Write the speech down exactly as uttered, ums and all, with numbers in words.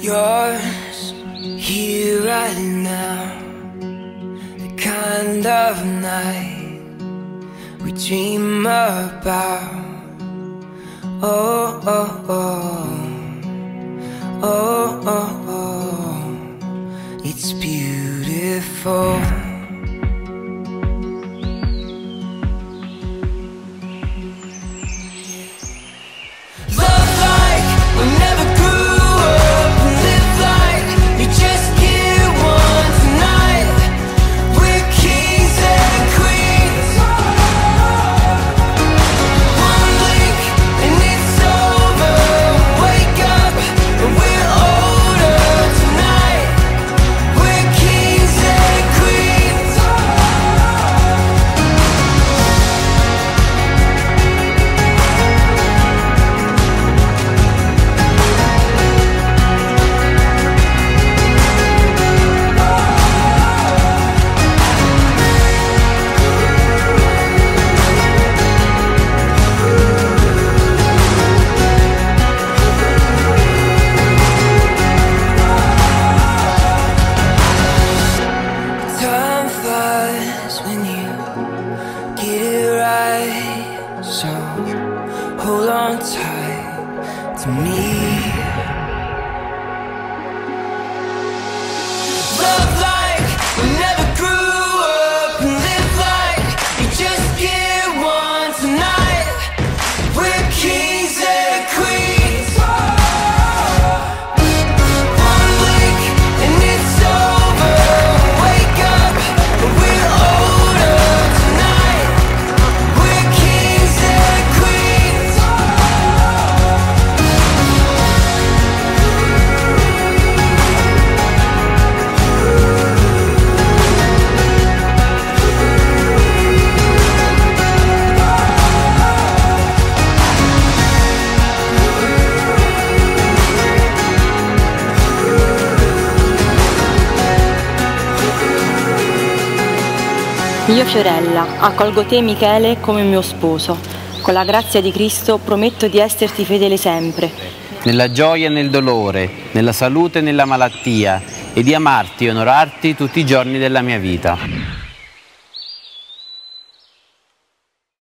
yours here right now. The kind of night we dream about. Oh, oh, oh, oh, oh, oh. It's beautiful. So hold on tight to me. Love like we never grew up, and live like you just get one tonight. We're kings and queens. One blink and it's over. Wake up, we're older tonight. We're kings and queens. Io Fiorella, accolgo te Michele come mio sposo. Con la grazia di Cristo prometto di esserti fedele sempre. Nella gioia e nel dolore, nella salute e nella malattia, e di amarti e onorarti tutti i giorni della mia vita.